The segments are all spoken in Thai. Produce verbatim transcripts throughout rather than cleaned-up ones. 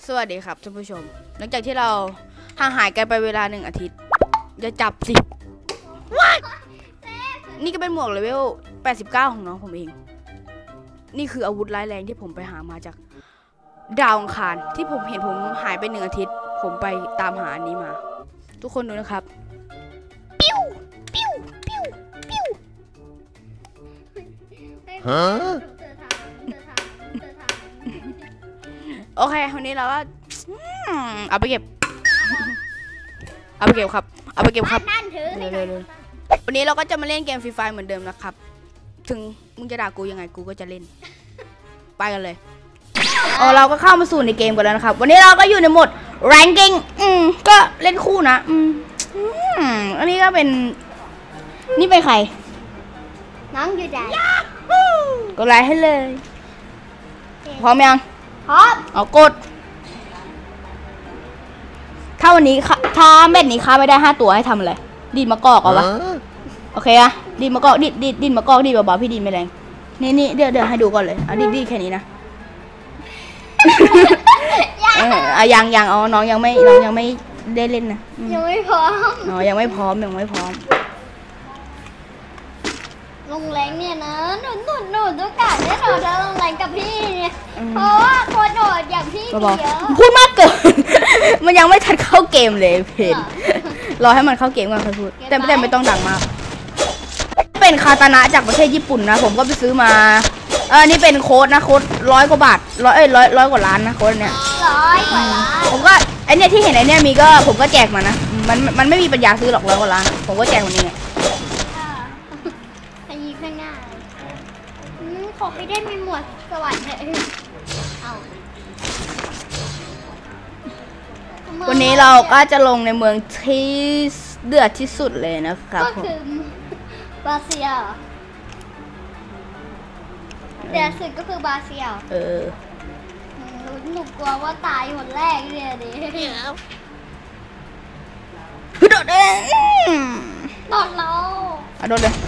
สวัสดีครับท่านผู้ชมหลังจากที่เราห่างหายกันไปเวลาหนึ่งอาทิตย์จะจับสิ นี่ก็เป็นหมวกเลเวลแปดสิบเก้าของน้องผมเองนี่คืออาวุธร้ายแรงที่ผมไปหามาจากดาวอังคารที่ผมเห็นผมหายไปหนึ่งอาทิตย์ผมไปตามหาอันนี้มาทุกคนดูนะครับปิ้วปิ้วปิ้วปิ้วฮะโอเควันนี้เราก็เอาไปเก็บเอาไปเก็บครับเอาไปเก็บครับวันนี้เราก็จะมาเล่นเกมฟรีไฟเหมือนเดิมนะครับถึงมึงจะด่ากูยังไงกูก็จะเล่นไปกันเลยอ๋อเราก็เข้ามาสู่ในเกมกันแล้วนะครับวันนี้เราก็อยู่ในโหมด ranking อืมก็เล่นคู่นะอืมอันนี้ก็เป็นนี่เป็นใครน้องยูไดกดไลค์ให้เลยพร้อมยังพร้อมเอากดถ้าวันนี้ถ้าเม็ดนี้ค้าไม่ได้ห้าตัวให้ทำอะไรดินมะกอกเอาวะโอเคอะดินมะกอกดินดินดินมะกอกดินเบาๆพี่ดินไม่แรงนี่นี่เดี๋ยวเดี๋ยวให้ดูก่อนเลยเอาดินดินแค่นี้นะเอออะยังยังเอาน้องยังไม่น้องยังไม่ได้เล่นนะยังไม่พร้อมน้องยังไม่พร้อมยังไม่พร้อมลงแรงเนี่ยนะหนูหนูหนูต้องการได้หนูจะลงแรงกับพี่เนี่ยเพราะว่าโคตรโหดอย่างพี่มีเยอะพูดมากเกินมันยังไม่ทันเข้าเกมเลยเพนรอให้มันเข้าเกมก่อนค่อยพูดแต่แต่ไม่ต้องดังมากเป็นคาตานะจากประเทศญี่ปุ่นนะผมก็ไปซื้อมาเออนี่เป็นโค้ดนะโค้ดร้อยกว่าบาทร้อยเอ้ยร้อยร้อยกว่าล้านนะโค้ดเนี้ยร้อยกว่าล้านผมก็ไอเนี้ยที่เห็นไอเนี้ยมีก็ผมก็แจกมานะมันมันไม่มีปัญญาซื้อหรอกร้อยกว่าล้านผมก็แจกวันนี้ไงขยี้ข้างหน้าขอไปได้มีหมวดสวรรค์เลยวันนี้เราก็จะลงในเมืองที่เดือดที่สุดเลยนะครับก็คือบาเซียเดือดสุดก็คือบาเซียเออหนูกลัวว่าตายคนแรกเลยดิโดดเลยโดดเราอ่ะโดดเลย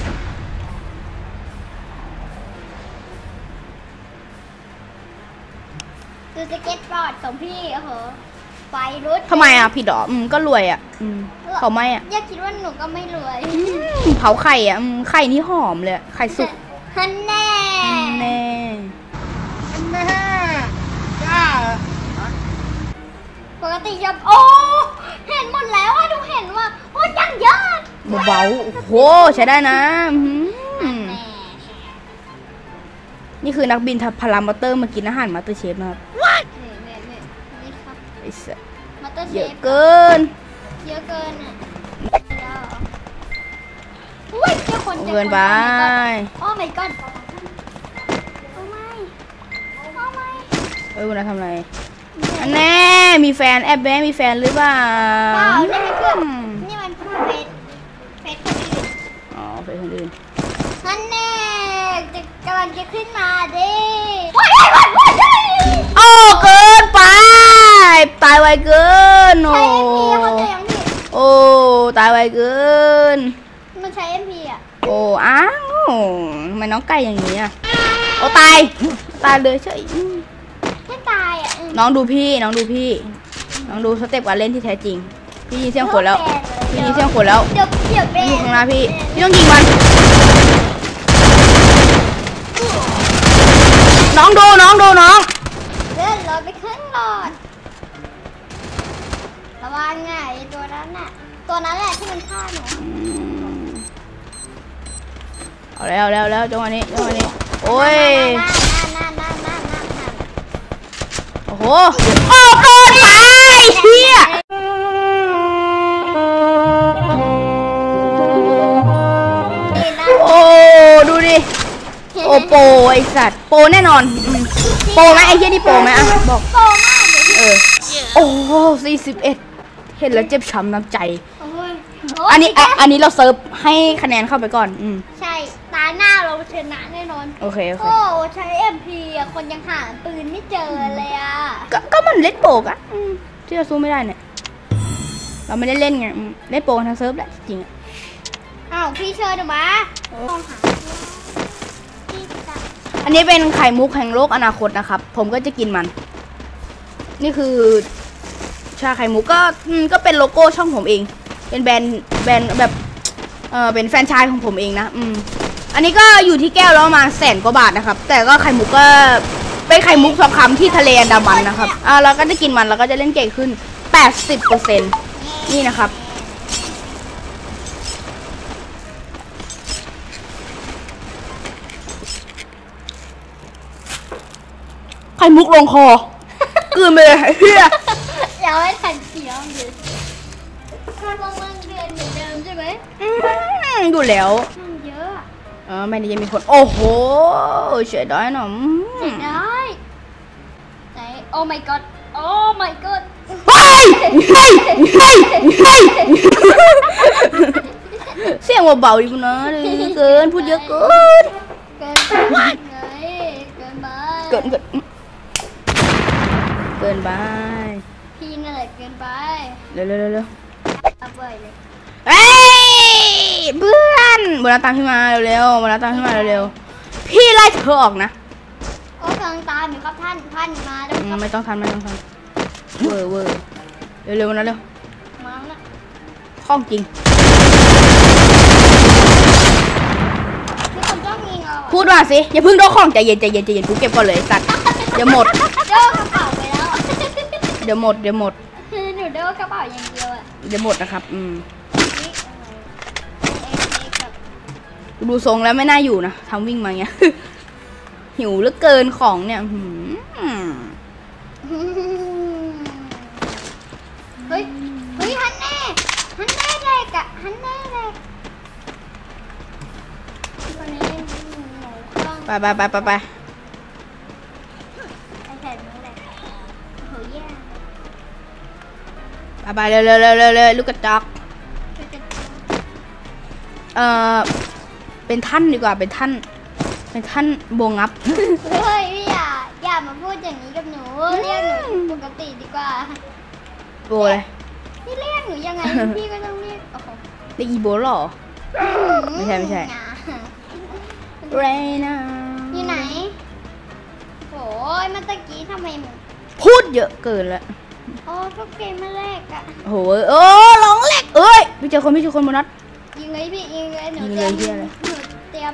ดูสเก็ตบอร์ดของพี่โอ้โหไฟรุดทำไมอ่ะพี่ดออืมก็รวยอ่ะอืมเขาไม่อ่ะอย่าคิดว่าหนูก็ไม่รวยเผาไข่อ่ะไข่นี่หอมเลยไข่สุกฮันแน่แน่แน่จ้าปกติจะโอ้เห็นหมดแล้วอ่ะดูเห็นว่าโอ้ยังเยอะเบาๆโอ้โหใช้ได้นะนี่คือนักบินทัพพารามอเตอร์มากินอาหารมาสเตอร์เชฟนะครับเยอะเกินเยอะเกินอ่ะอุ้ยเจ้าคนเกินไปโอ้ไม่ก่อนโอ้ไม่โอ้ไม่เอ้ยคุณทำอะไรอันแน่มีแฟนแอบแบงมีแฟนหรือเปล่าเปล่านี่มันเพื่อนนี่มันเฟซเฟซคนอื่นอ๋อเฟซคนอื่นอันแน่จะกำลังจะขึ้นมาดิโอ้เกินไปตายไวเกินโอ้โอ้ตายไวเกินมันใช้ เอ็ม พี อ่ะโอ้อ้าวทำไมน้องไก่อย่างนี้อ่ะโอ้ตายตายเลยเฉยไม่ตายอ่ะน้องดูพี่น้องดูพี่น้องดูสเต็ปการเล่นที่แท้จริงพี่ยิงเสียงขนแล้วพี่ยิงเสียงขนแล้วเดี๋ยวเดี๋ยวเบนอยู่ข้างหน้าพี่พี่ต้องยิงมันน้องดูน้องดูน้องเลื่อนรถไปขึ้นรถระวังไงตัวนั้นน่ะตัวนั้นแหละที่มันฆ่าหนูเอาแล้วแล้วแล้วจังหวะนี้จังหวะนี้โอ้ยโอ้โหโอ้เกินไปเฮียโอ้ดูดิโอ้โปไอสัตว์โปแน่นอนโปไหมไอเฮียนี่โปไหมอ่ะบอกโปมากเออโอ้สี่สิบเอ็ดเห็นแล้วเจ็บช้ำน้ำใจอันนี้อันนี้เราเซิร์ฟให้คะแนนเข้าไปก่อนอืมใช่ตาหน้าเราชนะแน่นอนโอเคโอเคโอ้ใช้ เอ็ม พี อ่ะคนยังหาปืนไม่เจอเลยอ่ะก็ก็มันเล่นโปกอ่ะที่เราสู้ไม่ได้เนี่ยเราไม่ได้เล่นไงเล่นโปกทางเซิร์ฟแหละจริงอ่ะอ้าวพี่เชิญหนูมาอันนี้เป็นไข่มุกแห่งโลกอนาคตนะครับผมก็จะกินมันนี่คือชาไข่มุกก็ก็เป็นโลโก้ช่องผมเองเป็นแบรนด์แบรนด์แบบเออเป็นแฟรนไชส์ของผมเองนะอืมอันนี้ก็อยู่ที่แก้วแล้วประมาณแสนกว่าบาทนะครับแต่ก็ไข่มุกก็เป็นไข่มุกทองคำที่ทะเลอันดามันนะครับอ่าเราก็จะกินมันเราก็จะเล่นเก่งขึ้น แปดสิบเปอร์เซ็นต์ นี่นะครับไข่มุกลงคอกลืนไปเลยเฮียอย่าให้ทันเคี้ยวดิคือวงเมืองเดือนเหมือนเดิมใช่ไหมอยู่แล้วมันเยอะเออไม่ได้ยังมีคนโอ้โหเสียดายหน่อยเสียดายไหนโอ้ my god โอ้ my god เฮ้ยเฮ้ยเฮ้ยเฮ้ยเสียงเบาๆดิคุณนะเกินพูดเยอะเกินเกินไปไงเกินไปเกินเกินเกินไปพี่นั่นแหละเกินไปเร็วเร็วเร็วเอาไปเลยเฮ้ยเพื่อนโบนัสตามพี่มาเร็วๆโบนัสตามพี่มาเร็วๆพี่ไล่เธอออกนะโอ้กำลังตามอยู่ครับท่านท่านมาแล้วครับไม่ต้องทันไม่ต้องทันเวอร์เวอร์เร็วๆนะเร็วมาแล้วคล่องจริงมีคนจ้องยิงเราพูดว่าสิอย่าเพิ่งโดนของใจเย็นใจเย็นใจเย็นกูเก็บก่อนเลยสัตว์เดี๋ยวหมดเด้อกระเป๋าไปแล้วเดี๋ยวหมดเดี๋ยวหมดหนูเด้อกระเป๋าอย่างเดียวอ่ะเดี๋ยวหมดนะครับอืมนี่เอ็กเอ็กกับดูทรงแล้วไม่น่าอยู่นะทำวิ่งมาเงี้ย หิวเหลือเกินของเนี่ยหืมเฮ้ยเฮ้ยฮันแน่ฮันแน่เด็กอะฮันแน่เด็กวันนี้หนูคล่องไปไปไปไปไปไอ้แผ่นนี้แหละโอ้โหแย่ไปไปเร็วเร็วเร็วเร็วเร็วลูกกระจอกเอ่อเป็นท่านดีกว่าเป็นท่านเป็นท่านโบงับเฮ้ยพี่อย่าอย่ามาพูดอย่างนี้กับหนูเรียกหนูปกติดีกว่าโบเลยพี่เรียกหนูยังไงพี่ก็ต้องเรียกโอ้โหได้อีโบหรอ ไม่ใช่ไม่ใช่ เรน่าอยู่ไหนโอ้ยเมื่อตะกี้ทำไมมันพูดเยอะเกินแล้วโอ้ก็เกมมาแรกอะโอ้โหเออร้องเล็กเอ้ยพี่เจอคนพี่เจอคนโบนัสยิงเลยพี่ยิงเลยหนูยิงเตเลรียยมเหี้ยอะไรหนูเตรียม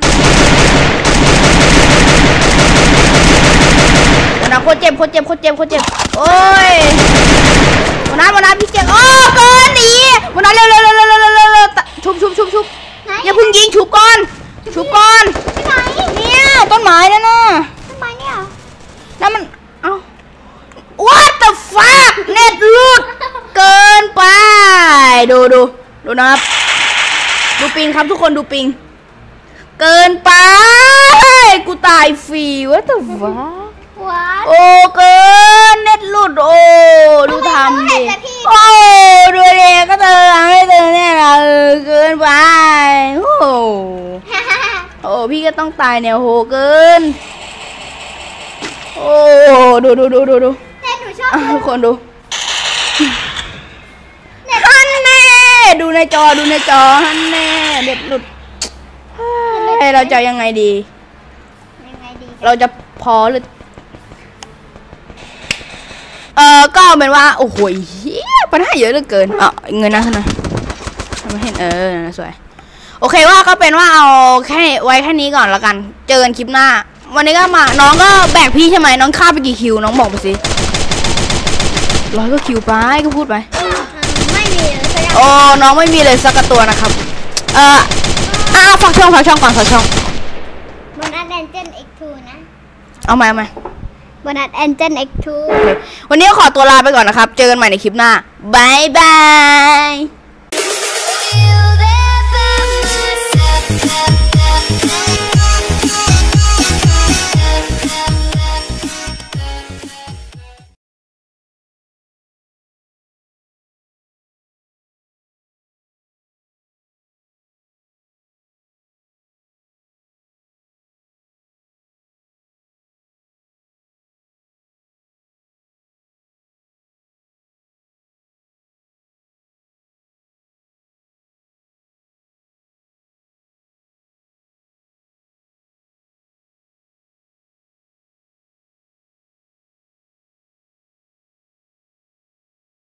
โบนัสโคตรเจ็บโคตรเจ็บโคตรเจ็บโคตรเจ็บโอ้ยโบนัสโบนัสพี่เจ็บโอ้เกินหนีโบนัสเร็วเร็วเร็วเร็วเร็วเร็วเร็วเร็วชุบชุบชุบชุบไหนอย่าเพิ่งยิงชุบก่อนชุบก่อนที่ไหนเนี่ยต้นไม้นั่นน่ะทำไมเนี่ยแล้วมันเอ้า what the fuck เน็ตหลุดเกินไปดูดูดูนะครับดูปิงครับทุกคนดูปิงเกินไปกูตายฟรีวะแต่ว่าว้าโอ้เกินเน็ตหลุดโอ้ดูทำดิโอ้ดูเด็กก็เธอไม่เธอเนี่ยนะเออเกินไปโอ้โอ้พี่ก็ต้องตายเนี่ยโหเกินโอ้ดูดูดูดูดูเน็ตหนูชอบอ่ะดูทุกคนดูฮันแน่ดูในจอดูในจอฮันแน่เด็ดหลุดเฮ้ยเราจะยังไงดียังไงดีเราจะพอหรือเออก็เอาเป็นว่าโอ้โหเฮียปัญหาเยอะเหลือเกินอ่ะเงินนะท่านนะไม่เห็นเออสวยโอเคว่าก็เป็นว่าเอาแค่ไว้แค่นี้ก่อนละกันเจอกันคลิปหน้าวันนี้ก็มาน้องก็แบกพี่ใช่ไหมน้องฆ่าไปกี่คิวน้องบอกไปสิร้อยก็คิวไปก็พูดไปไม่มีเลยสักอย่างโอ้น้องไม่มีเลยสักตัวนะครับเอออ่ะฝากช่องฝากช่องก่อนฝากช่องโบนัสแอนเจน เอ็กซ์ ทู นะเอามาเอามาโบนัสแอนเจน เอ็กซ์ ทูวันนี้ขอตัวลาไปก่อนนะครับเจอกันใหม่ในคลิปหน้าบายบาย